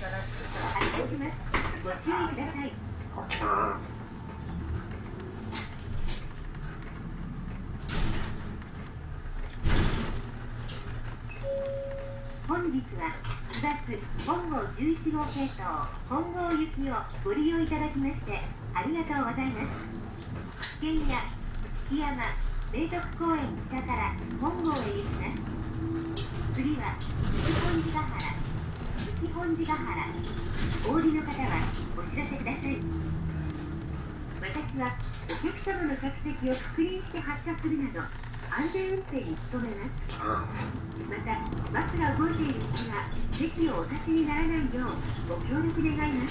発車します。ご注意ください。本日は2月本郷11号系統本郷行きをご利用いただきましてありがとうございます。県や月山明徳公園北から本郷へ行きます。次は西本寺ヶ原お降りの方はお知らせください。私はお客様の着席を確認して発車するなど安全運転に努めます。またバスが動いている時は席をお立ちにならないようご協力願います。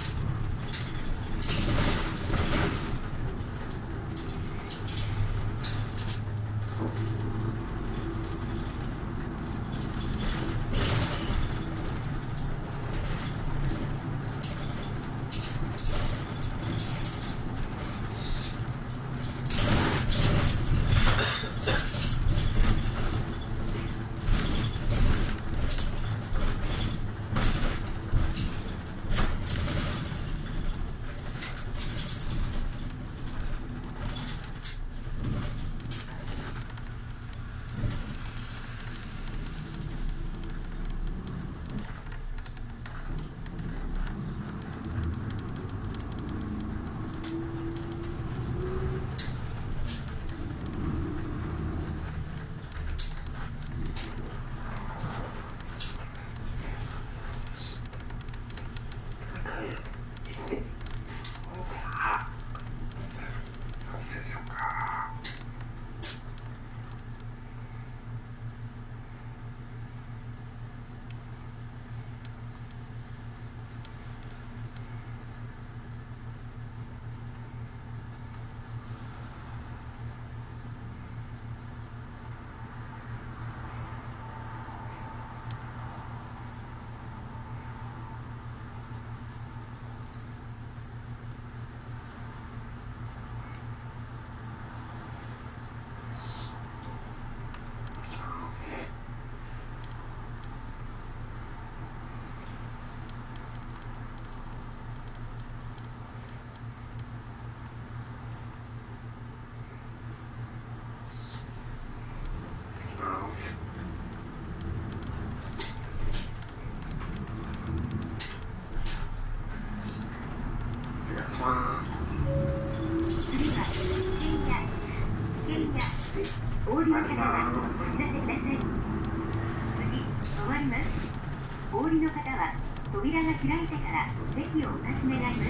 お降りの方はお知らせください。次、終わります。お降りの方は扉が開いてから席をお立ち願います。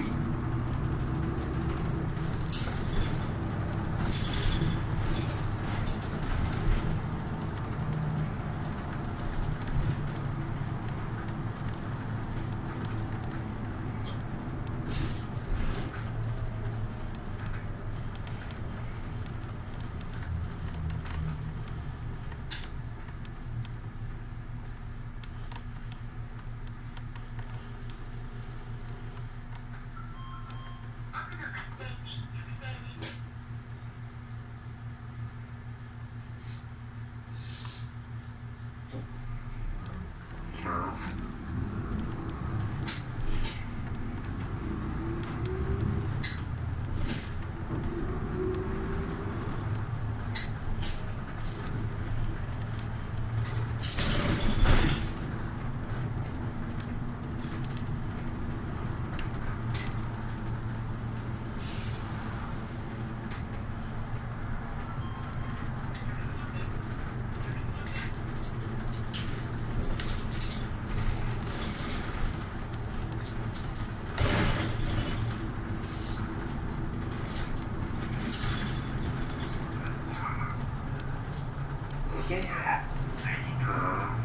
池原